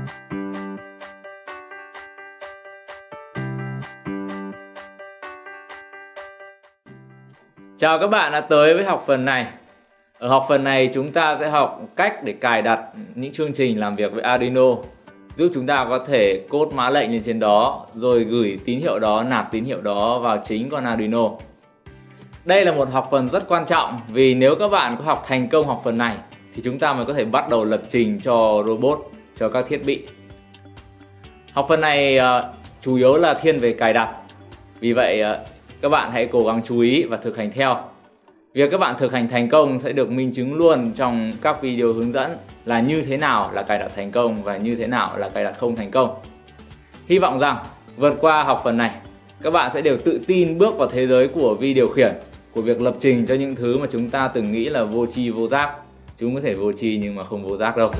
Chào các bạn đã tới với học phần này. Ở học phần này chúng ta sẽ học cách để cài đặt những chương trình làm việc với Arduino, giúp chúng ta có thể code mã lệnh lên trên đó rồi gửi tín hiệu đó, nạp tín hiệu đó vào chính con Arduino. Đây là một học phần rất quan trọng vì nếu các bạn có học thành công học phần này thì chúng ta mới có thể bắt đầu lập trình cho robot, cho các thiết bị. Học phần này chủ yếu là thiên về cài đặt. Vì vậy các bạn hãy cố gắng chú ý và thực hành theo. Việc các bạn thực hành thành công sẽ được minh chứng luôn trong các video hướng dẫn là như thế nào là cài đặt thành công và như thế nào là cài đặt không thành công. Hy vọng rằng vượt qua học phần này, các bạn sẽ đều tự tin bước vào thế giới của vi điều khiển, của việc lập trình cho những thứ mà chúng ta từng nghĩ là vô tri vô giác. Chúng có thể vô tri nhưng mà không vô giác đâu.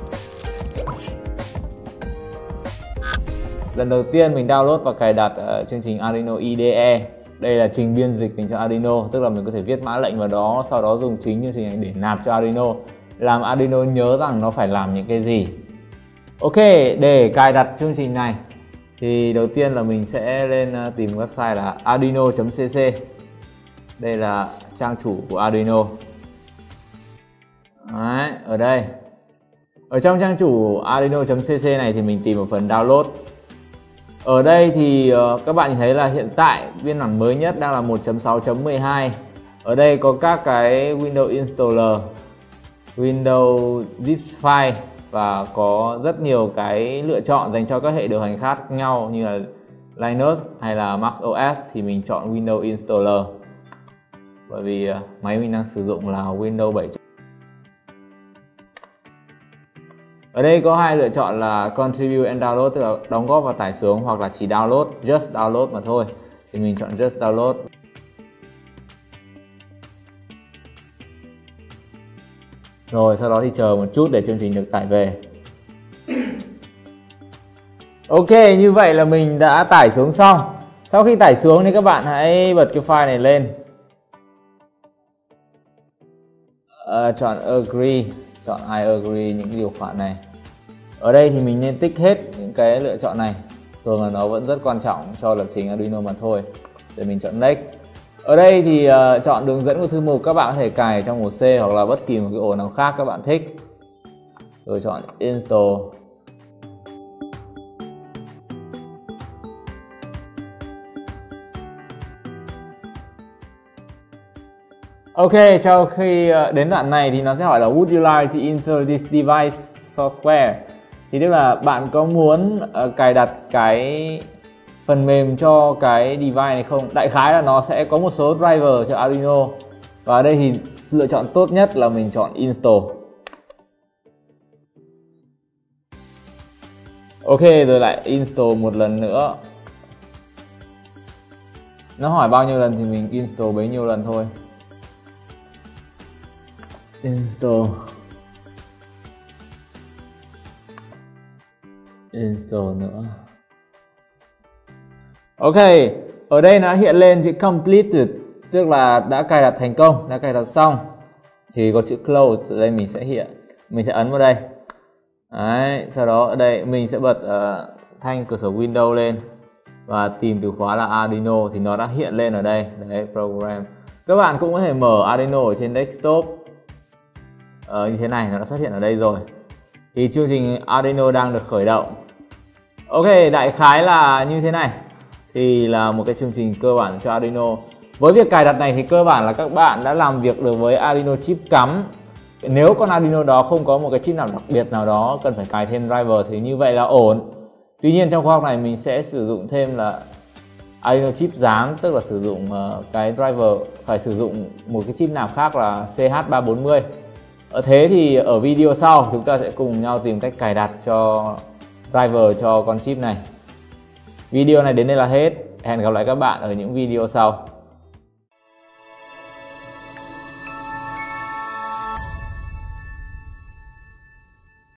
Lần đầu tiên mình download và cài đặt chương trình Arduino IDE. Đây là trình biên dịch dành cho Arduino, tức là mình có thể viết mã lệnh vào đó, sau đó dùng chính chương trình này để nạp cho Arduino, làm Arduino nhớ rằng nó phải làm những cái gì. Ok, để cài đặt chương trình này thì đầu tiên là mình sẽ lên tìm website là arduino.cc. Đây là trang chủ của Arduino. Đấy, ở đây. Ở trong trang chủ arduino.cc này thì mình tìm một phần download. Ở đây thì các bạn nhìn thấy là hiện tại phiên bản mới nhất đang là 1.6.12. Ở đây có các cái Windows Installer, Windows Zip File và có rất nhiều cái lựa chọn dành cho các hệ điều hành khác nhau như là Linux hay là Mac OS thì mình chọn Windows Installer. Bởi vì máy mình đang sử dụng là Windows 7. Ở đây có hai lựa chọn là Contribute and Download, tức là đóng góp và tải xuống, hoặc là chỉ download, just download mà thôi. Thì mình chọn just download. Rồi sau đó thì chờ một chút để chương trình được tải về. Ok, như vậy là mình đã tải xuống xong. Sau khi tải xuống thì các bạn hãy bật cái file này lên. Chọn Agree. Chọn I agree những điều khoản này. Ở đây thì mình nên tích hết những cái lựa chọn này. Thường là nó vẫn rất quan trọng cho lập trình Arduino mà thôi. Để mình chọn Next. Ở đây thì chọn đường dẫn của thư mục, các bạn có thể cài trong một C hoặc là bất kỳ một cái ổ nào khác các bạn thích. Rồi chọn Install. Ok, sau khi đến đoạn này thì nó sẽ hỏi là Would you like to insert this device software? Thì tức là bạn có muốn cài đặt cái phần mềm cho cái device này không? Đại khái là nó sẽ có một số driver cho Arduino. Và ở đây thì lựa chọn tốt nhất là mình chọn Install. Ok, rồi lại install một lần nữa. Nó hỏi bao nhiêu lần thì mình install bấy nhiêu lần thôi. Install nữa. Ok, ở đây nó hiện lên chữ completed, tức là đã cài đặt thành công, đã cài đặt xong. Thì có chữ close, ở đây mình sẽ hiện, mình sẽ ấn vào đây. Đấy, sau đó ở đây mình sẽ bật thanh cửa sổ Windows lên và tìm từ khóa là Arduino thì nó đã hiện lên ở đây. Đấy, program. Các bạn cũng có thể mở Arduino ở trên desktop. Như thế này nó đã xuất hiện ở đây rồi. Thì chương trình Arduino đang được khởi động. Ok, đại khái là như thế này. Thì là một cái chương trình cơ bản cho Arduino. Với việc cài đặt này thì cơ bản là các bạn đã làm việc được với Arduino chip cắm. Nếu con Arduino đó không có một cái chip nào đặc biệt nào đó cần phải cài thêm driver thì như vậy là ổn. Tuy nhiên trong khóa học này mình sẽ sử dụng thêm là Arduino chip dán, tức là sử dụng cái driver phải sử dụng một cái chip nào khác là CH340. Thế thì ở video sau chúng ta sẽ cùng nhau tìm cách cài đặt cho driver cho con chip này. Video này đến đây là hết. Hẹn gặp lại các bạn ở những video sau.